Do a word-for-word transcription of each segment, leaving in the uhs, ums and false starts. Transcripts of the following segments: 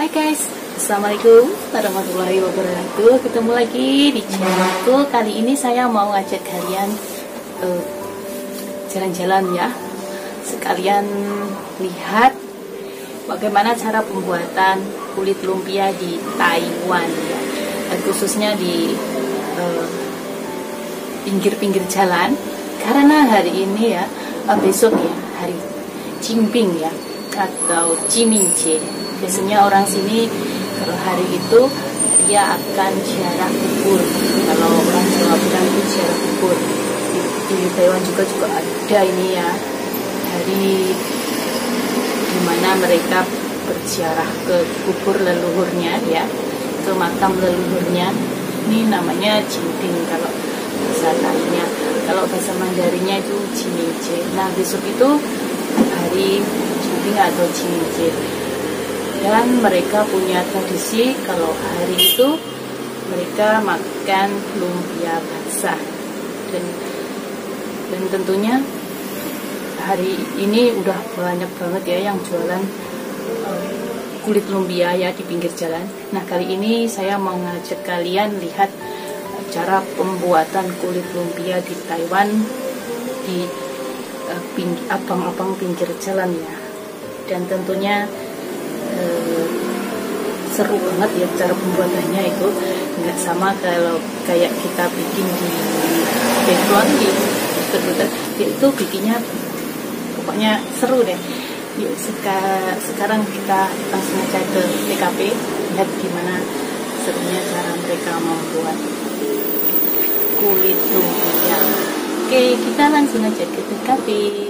Hai guys, Assalamualaikum warahmatullahi wabarakatuh. Ketemu lagi di channelku. Kali ini saya mau ngajak kalian jalan-jalan uh, ya. Sekalian lihat bagaimana cara pembuatan kulit lumpia di Taiwan ya. Dan khususnya di pinggir-pinggir uh, jalan. Karena hari ini ya, uh, besok ya, hari Jinping ya, atau Jimingje. Biasanya orang sini kalau hari itu dia akan ziarah kubur. Kalau orang Jawa bilang itu ziarah kubur. Di, di Taiwan juga juga ada ini ya, hari dimana mereka berziarah ke kubur leluhurnya ya, ke makam leluhurnya. Ini namanya Jinping kalau bahasa Thainya. Kalau bahasa Mandarinnya itu Jimingje. Nah besok itu hari Jinping atau Jimingje. Dan mereka punya tradisi kalau hari itu mereka makan lumpia basah. Dan dan tentunya hari ini udah banyak banget ya yang jualan uh, kulit lumpia ya di pinggir jalan. Nah kali ini saya mau ngajak kalian lihat cara pembuatan kulit lumpia di Taiwan di uh, ping, abang-abang pinggir jalan ya. Dan tentunya Uh, seru banget ya cara pembuatannya itu, nggak sama kalau kayak kita bikin di background di komputer, itu bikinnya pokoknya seru deh. Yuk seka, sekarang kita langsung aja ke T K P lihat gimana serunya cara mereka membuat kulit lumpia. Oke, kita langsung aja ke T K P.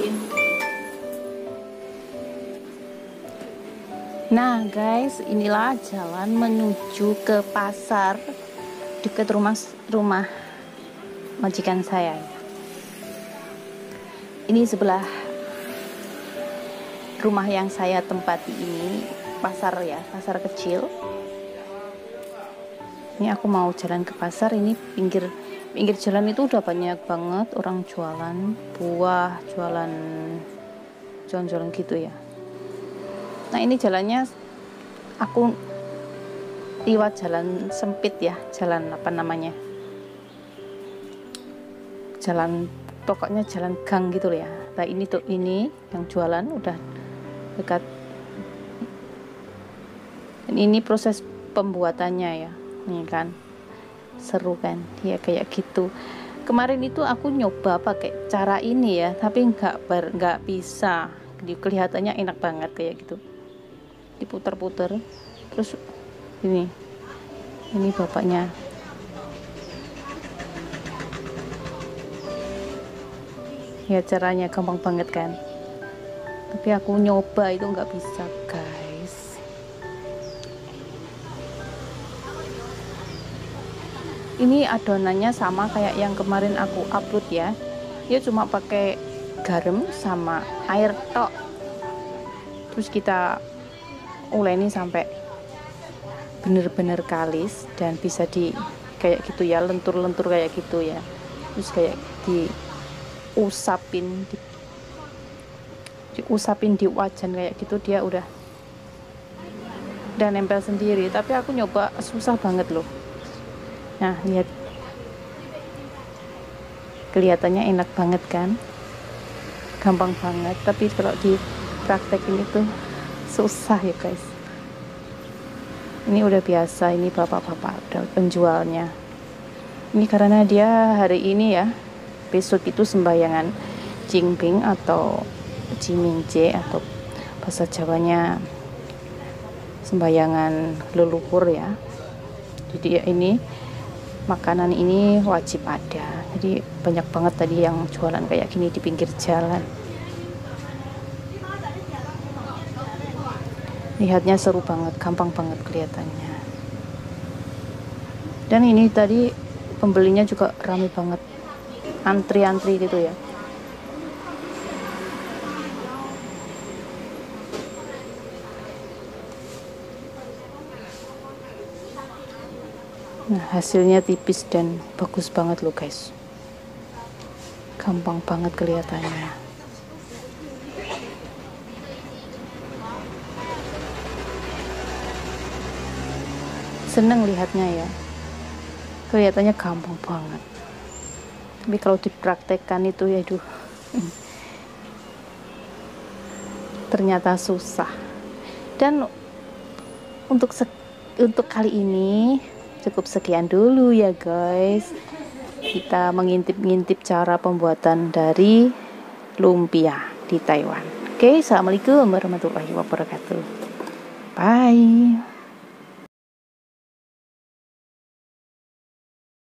Nah guys, inilah jalan menuju ke pasar dekat rumah rumah majikan saya. Ini sebelah rumah yang saya tempati ini pasar ya, pasar kecil. Ini aku mau jalan ke pasar. Ini pinggir pinggir jalan itu udah banyak banget orang jualan buah, jualan jualan-jualan gitu ya. Nah ini jalannya aku lewat jalan sempit ya, jalan apa namanya, jalan pokoknya jalan gang gitu ya. Nah ini tuh ini yang jualan udah dekat. Dan ini proses pembuatannya ya, nih kan seru kan ya kayak gitu. Kemarin itu aku nyoba pakai cara ini ya, tapi nggak ber nggak bisa. Kelihatannya enak banget kayak gitu, diputer-puter terus ini ini bapaknya ya, caranya gampang banget kan, tapi aku nyoba itu nggak bisa guys. Ini adonannya sama kayak yang kemarin aku upload ya, dia cuma pakai garam sama air tok, terus kita uleni sampai bener-bener kalis dan bisa di kayak gitu ya, lentur-lentur kayak gitu ya, terus kayak diusapin di, diusapin di wajan kayak gitu, dia udah dan nempel sendiri. Tapi aku nyoba susah banget loh. Nah lihat, kelihatannya enak banget kan, gampang banget, tapi kalau di praktekin itu susah ya guys. Ini udah biasa, ini bapak-bapak udah penjualnya. Ini karena dia hari ini ya, besok itu sembayangan Jinping atau Jimingje atau bahasa Jawanya sembayangan leluhur ya. Jadi ya ini makanan ini wajib ada. Jadi banyak banget tadi yang jualan kayak gini di pinggir jalan. Lihatnya seru banget, gampang banget kelihatannya. Dan ini tadi pembelinya juga ramai banget, antri-antri gitu ya. Nah hasilnya tipis dan bagus banget loh guys, gampang banget kelihatannya. seneng lihatnya ya, kelihatannya gampang banget, tapi kalau dipraktekkan itu ya aduh ternyata susah. Dan untuk untuk kali ini cukup sekian dulu ya guys, kita mengintip-ngintip cara pembuatan dari lumpia di Taiwan. Oke, assalamualaikum warahmatullahi wabarakatuh. Bye.